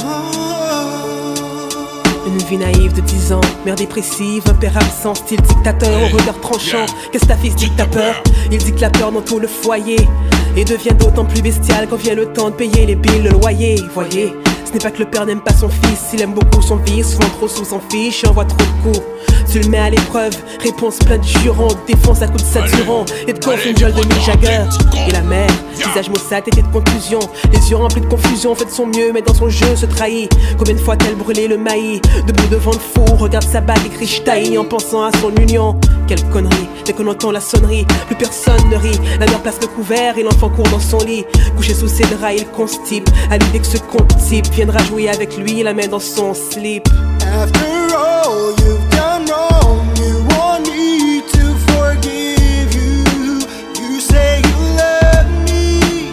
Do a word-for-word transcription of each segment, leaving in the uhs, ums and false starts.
Une vie naïve de dix ans, mère dépressive, un père absent, style dictateur, au regard tranchant. Qu'est-ce que ta fils dit que t'as peur? Il dit que la peur dans tout le foyer et devient d'autant plus bestial quand vient le temps de payer les billes, le loyer. Voyez, ce n'est pas que le père n'aime pas son fils, il aime beaucoup son vice, souvent trop sous s'en fiche et envoie trop de coups. Tu le mets à l'épreuve, réponse plein de jurons, défense à coups de saturant et de conf une gueule de Mick Jagger. Et la mère, visage maussade, était de conclusion, les yeux remplis de confusion, fait de son mieux mais dans son jeu se trahit. Combien de fois a-t-elle brûlé le maïs, debout devant le four, regarde sa bague écrit Stein en pensant à son union. Quelle connerie, dès qu'on entend la sonnerie, plus personne ne rit, la mère place le couvert et l'enfant court dans son lit. Couché sous ses draps, il constipe, à l'idée que ce compte type viendra jouer avec lui, la main dans son slip. After all you've done wrong, you want me to forgive you. You say you love me.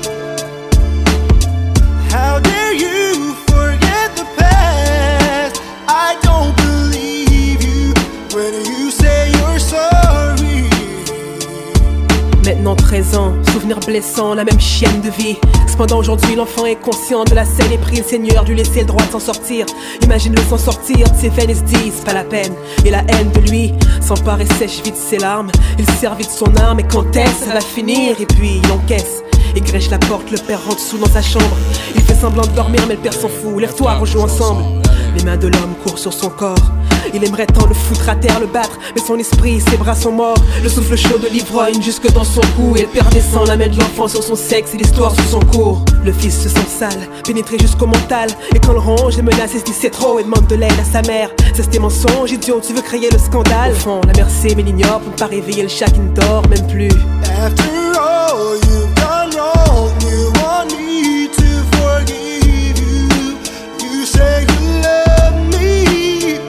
How dare you forget the past? I don't believe you when you say you're sorry. Maintenant treize ans, souvenir blessant, la même chienne de vie. Cependant aujourd'hui l'enfant est conscient de la scène et prie le Seigneur lui laisser le droit de s'en sortir. Imagine-le s'en sortir de ses veines et se dit c'est pas la peine. Et la haine de lui s'empare et sèche vite ses larmes. Il sert vite son arme et quand est-ce ça va finir? Et puis il encaisse et grèche la porte, le père rentre sous dans sa chambre. Il fait semblant de dormir mais le père s'en fout, lève-toi, on joue ensemble. Les mains de l'homme courent sur son corps. Il aimerait tant le foutre à terre, le battre, mais son esprit, ses bras sont morts. Le souffle chaud de l'ivrogne jusque dans son cou. Et le père descend, la main de l'enfant sur son sexe et l'histoire sous son cours. Le fils se sent sale, pénétré jusqu'au mental. Et quand le ronge, les menaces, il se dit c'est trop et demande de l'aide à sa mère. C'est tes mensonges, idiot, tu veux créer le scandale. Au fond, la mère sait mais l'ignore pour ne pas réveiller le chat qui ne dort même plus. After all you've done wrong, you want me to forgive you. You say you love me.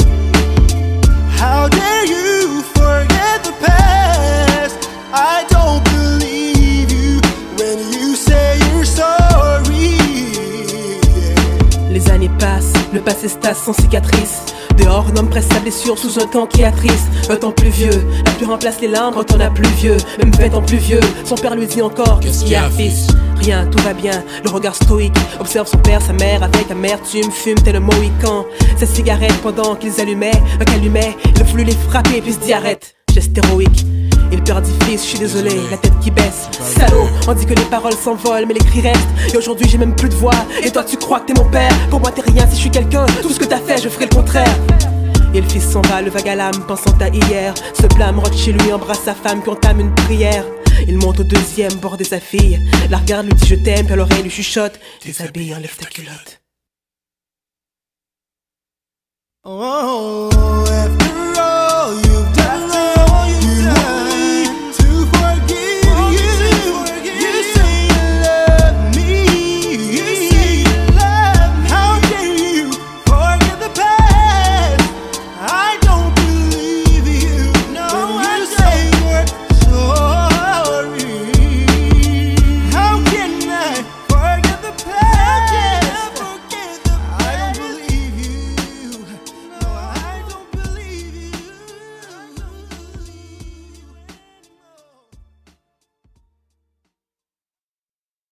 How dare you forget the past? I don't believe you when you say you're sorry. Les années passent, le passé se tasse sans cicatrice. Dehors, un homme presse sa blessure sous un temps qui attriste. Un temps plus vieux, la pluie remplace les larmes quand on a plus vieux. Même vingt ans plus vieux, son père lui dit encore qu'est-ce qu'il y a fils? Rien, tout va bien, le regard stoïque observe son père, sa mère avec amertume, fume tel un mohican. Sa cigarette pendant qu'ils allumaient, un calumet, il a voulu les frapper puis se dit arrête, geste héroïque. Et le père dit fils, je suis désolé, la tête qui baisse. Salaud, on dit que les paroles s'envolent mais les cris restent. Et aujourd'hui j'ai même plus de voix, et toi tu crois que t'es mon père? Pour moi t'es rien si je suis quelqu'un, tout ce que t'as fait je ferai le contraire. Et le fils s'en va, le vague à l'âme, pensant à hier. Se blâme, rentre chez lui, embrasse sa femme qui entame une prière. Il monte au deuxième bord de sa fille, la regarde, lui dit je t'aime, puis à l'oreille lui chuchote déshabille, enlève ta culotte. Oh, after